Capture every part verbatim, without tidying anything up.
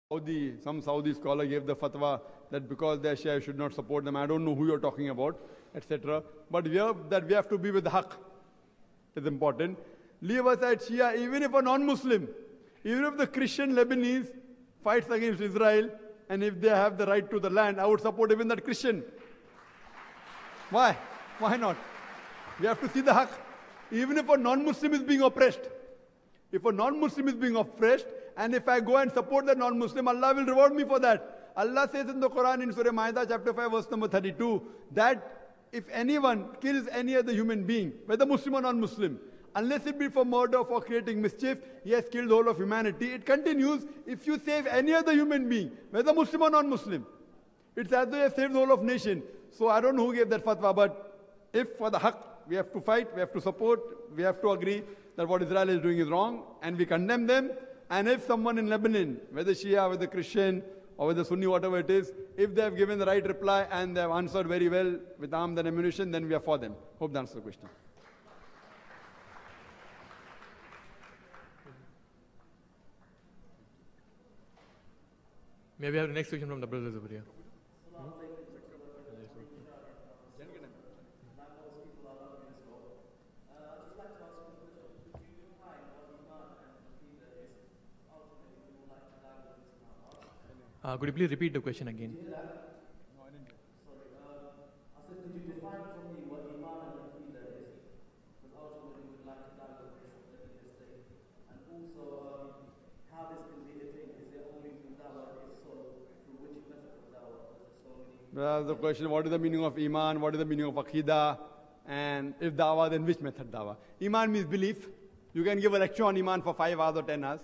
Saudi, some Saudi scholar gave the fatwa that because they're Shia, you should not support them. I don't know who you're talking about, et cetera. But we have, that we have to be with the haqq. It's important. Leave aside Shia, even if a non-Muslim, even if the Christian Lebanese fights against Israel, and if they have the right to the land, I would support even that Christian. Why? Why not? We have to see the haqq. Even if a non-Muslim is being oppressed, if a non-Muslim is being oppressed, and if I go and support the non-Muslim, Allah will reward me for that. Allah says in the Quran in Surah Ma'idah chapter five verse number thirty-two, that if anyone kills any other human being, whether Muslim or non-Muslim, unless it be for murder, for creating mischief, he has killed the whole of humanity. It continues, if you save any other human being, whether Muslim or non-Muslim, it's as though you have saved the whole of nation. So I don't know who gave that fatwa, but if for the haqq, we have to fight, we have to support, we have to agree that what Israel is doing is wrong, and we condemn them. And if someone in Lebanon, whether Shia, whether Christian, or whether Sunni, whatever it is, if they have given the right reply and they have answered very well with arms and ammunition, then we are for them. Hope that answers the question. May we have the next question from the brothers over here? Uh, could you please repeat the question again? No, I didn't. Sorry. Uh, I said, could you define for me what Iman and Aqeedah is? Because ultimately we would like to dive into this at the state. And also, um, how this can be a thing. Is it only through dawah? If so, through which method of dawah? Because there's so many. Well, the question, what is the meaning of Iman? What is the meaning of Aqeedah? And if dawah, then which method dawah? Iman means belief. You can give a lecture on Iman for five hours or ten hours.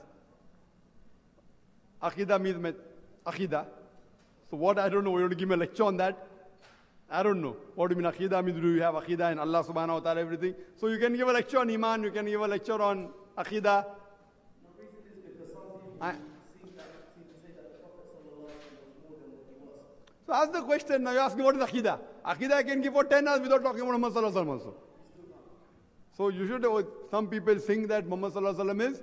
Aqeedah means Aqidah. So what, I don't know, you want to give me a lecture on that? I don't know. What do you mean Aqidah means? Do you have Aqidah in Allah subhanahu wa ta'ala, everything? So you can give a lecture on Iman, you can give a lecture on Aqidah. The reason is because some people I, seem, that, seem to say that the Prophet sallallahu alaihi wasallam was more than what he was. so ask the question, now you ask me what is Aqidah? Aqidah I can give for ten hours without talking about Muhammad sallallahu alaihi wasallam also. So you should, some people think that Muhammad sallallahu alaihi wasallam is,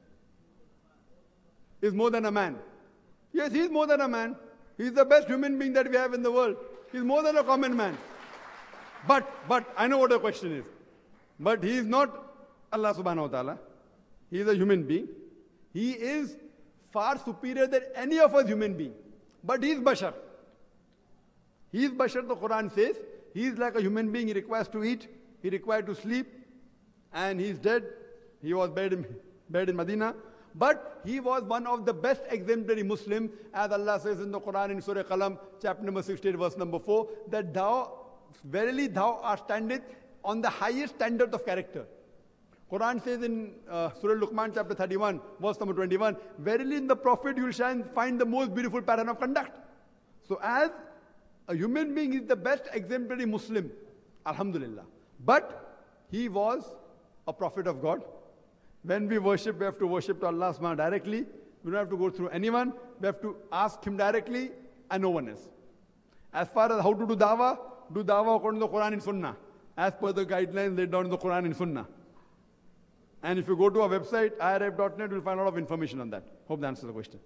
is more than a man. Yes, he is more than a man. He is the best human being that we have in the world. He is more than a common man. But, but, I know what the question is. But he is not Allah subhanahu wa ta'ala. He is a human being. He is far superior than any of us human being. But he is bashar. He is bashar, the Quran says. He is like a human being. He requires to eat. He requires to sleep. And he is dead. He was buried in, buried in Medina. But he was one of the best exemplary Muslim, as Allah says in the Quran in Surah Qalam, chapter number sixty-eight, verse number four, that thou, verily thou art standeth on the highest standard of character. Quran says in uh, Surah Luqman, chapter thirty-one, verse number twenty-one, verily in the Prophet you shall find the most beautiful pattern of conduct. So as a human being is the best exemplary Muslim, Alhamdulillah. But he was a prophet of God. When we worship, we have to worship to Allah subhanahu wa ta'ala directly. We don't have to go through anyone. We have to ask him directly and no one else. As far as how to do dawah, do dawah according to the Quran and Sunnah, as per the guidelines laid down in the Quran and Sunnah. And if you go to our website, I R F dot net, you'll find a lot of information on that. Hope that answers the question.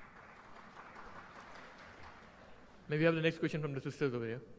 Maybe we have the next question from the sisters over here.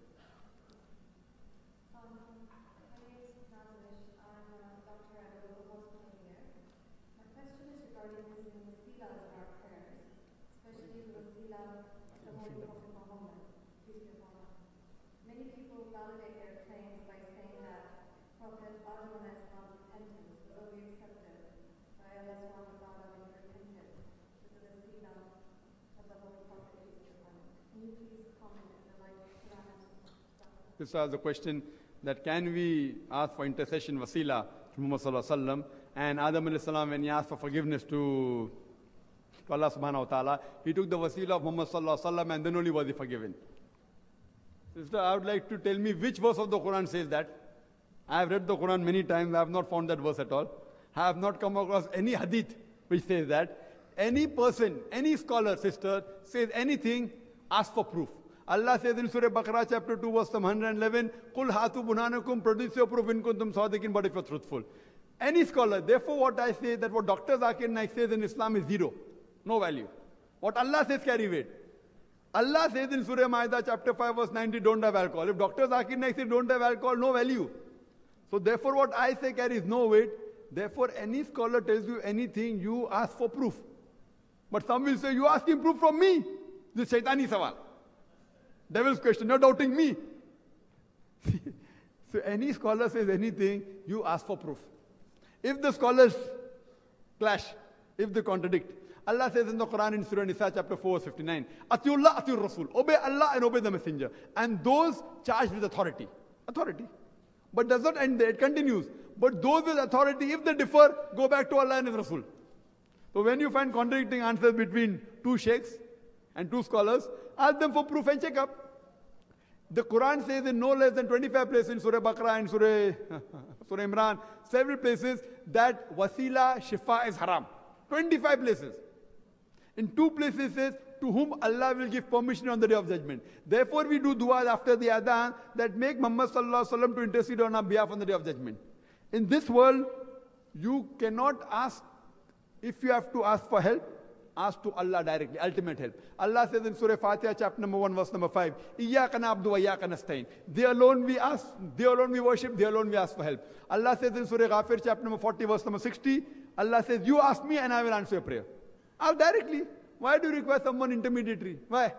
This was the question that can we ask for intercession wasila to Muhammad sallallahu alaihi wasallam, and Adam alayhi salam, when he asked for forgiveness to, to Allah subhanahu wa ta'ala, he took the wasila of Muhammad sallallahu alaihi wasallam and then only was he forgiven. Sister, I would like to tell me which verse of the Quran says that. I have read the Quran many times, I have not found that verse at all. I have not come across any hadith which says that. Any person, any scholar, sister, says anything, ask for proof. Allah says in Surah Baqarah chapter two verse one hundred eleven, Qul hatu bunanakum, produce your proof in kuntum sadiqin, but if you're truthful. Any scholar, therefore what I say, that what Doctor Zakir Naik says in Islam is zero, no value. What Allah says carry weight. Allah says in Surah Ma'idah chapter five verse ninety, don't have alcohol. If Doctor Zakir Naik says don't have alcohol, no value. So therefore what I say carries no weight. Therefore any scholar tells you anything, you ask for proof. But some will say, you asking proof from me. This is shaitani sawal. Devil's question, you're doubting me. So any scholar says anything, you ask for proof. If the scholars clash, if they contradict, Allah says in the Quran in Surah Nisa chapter four verse fifty-nine, Atiullah Atiur Rasul, obey Allah and obey the messenger. And those charged with authority. Authority. But does not end there, it continues. But those with authority, if they differ, go back to Allah and His Rasul. So when you find contradicting answers between two sheikhs and two scholars, ask them for proof and check up. The Quran says in no less than twenty-five places in Surah Baqarah and Surah, Surah Imran, several places that wasila shifa is haram. twenty-five places. In two places it says, to whom Allah will give permission on the day of judgment. Therefore we do dua after the adhan that make Muhammad sallallahu alaihi wasallam to intercede on our behalf on the day of judgment. In this world, you cannot ask, if you have to ask for help, ask to Allah directly, ultimate help. Allah says in Surah Fatiha, chapter number one, verse number five, Iyyaka na'budu wa iyyaka nasta'in. They alone we ask, they alone we worship, they alone we ask for help. Allah says in Surah Ghafir, chapter number forty, verse number sixty, Allah says, you ask me and I will answer your prayer. Ask directly. Why do you require someone intermediary? Why?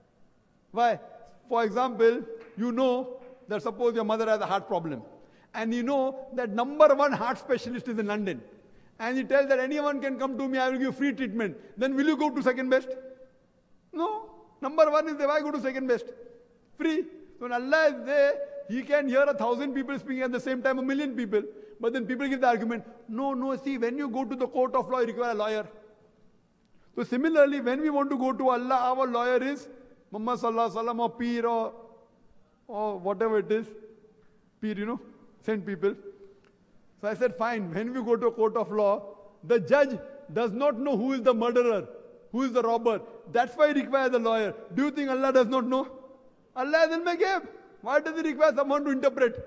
Why? For example, you know that suppose your mother has a heart problem. And you know that number one heart specialist is in London. And you tell that anyone can come to me, I will give free treatment. Then will you go to second best? No. Number one is there, why go to second best? Free. So when Allah is there, He can hear a thousand people speaking at the same time, a million people. But then people give the argument, no, no, see, when you go to the court of law, you require a lawyer. So similarly, when we want to go to Allah, our lawyer is Muhammad sallallahu alaihi wasallam or Peer or, or whatever it is. Peer, you know, send people. So I said, fine, when we go to a court of law, the judge does not know who is the murderer, who is the robber. That's why he requires a lawyer. Do you think Allah does not know? Allah is ilm ghaib. Why does He require someone to interpret?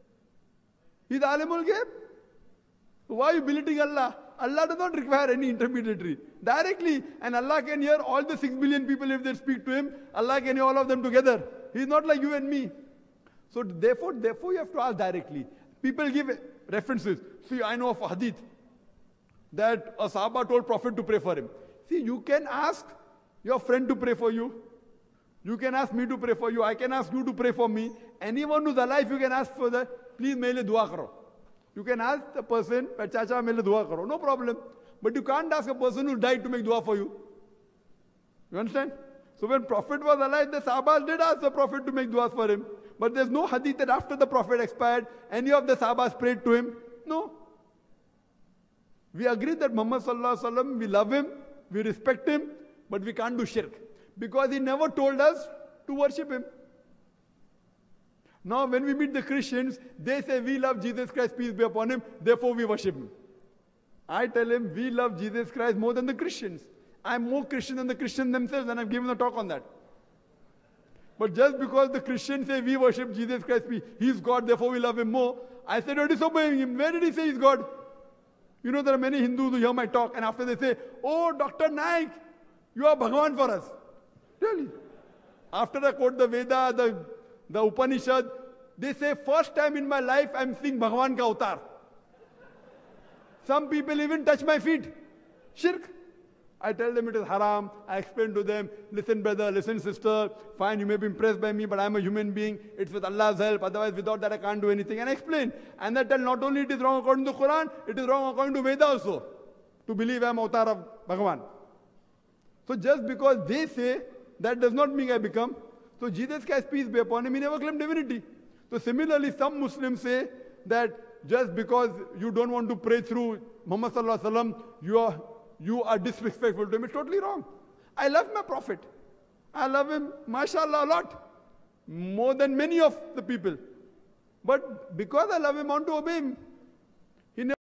He's alimul ghaib. Why are you belittling Allah? Allah does not require any intermediary. Directly, and Allah can hear all the six billion people if they speak to Him. Allah can hear all of them together. He's not like you and me. So therefore, therefore you have to ask directly. People give references. See, I know of a hadith that a Sahaba told Prophet to pray for him. See, you can ask your friend to pray for you. You can ask me to pray for you. I can ask you to pray for me. Anyone who's alive, you can ask for that. Please, mele dua karo. You can ask the person, chacha mele dua karo. No problem. But you can't ask a person who died to make dua for you. You understand? So when Prophet was alive, the Sahabas did ask the Prophet to make duas for him. But there's no hadith that after the Prophet expired, any of the Sahabas prayed to him. No. We agree that Muhammad sallallahu alaihi wasallam, we love him, we respect him, but we can't do shirk. Because he never told us to worship him. Now when we meet the Christians, they say we love Jesus Christ, peace be upon him, therefore we worship him. I tell him we love Jesus Christ more than the Christians. I'm more Christian than the Christians themselves, and I've given a talk on that. But just because the Christians say we worship Jesus Christ, He's God, therefore we love Him more, I said you're disobeying Him. Where did He say He's God? You know there are many Hindus who hear my talk, and after they say, oh, Doctor Naik, you are Bhagavan for us. Really? After I quote the Veda, the, the Upanishad, they say, first time in my life I'm seeing Bhagavan ka avatar. Some people even touch my feet. Shirk. I tell them it is haram. I explain to them, listen brother, listen sister, fine, you may be impressed by me, but I'm a human being. It's with Allah's help. Otherwise, without that, I can't do anything. And I explain. And I tell not only it is wrong according to the Quran, it is wrong according to Veda also. To believe I'm avatar of Bhagavan. So just because they say, that does not mean I become. So Jesus Christ, peace be upon him, he never claimed divinity. So similarly, some Muslims say that just because you don't want to pray through Muhammad sallallahu alaihi wasallam, you are you are disrespectful to him. It's totally wrong. I love my Prophet. I love him, mashallah, a lot. More than many of the people. But because I love him, I want to obey him.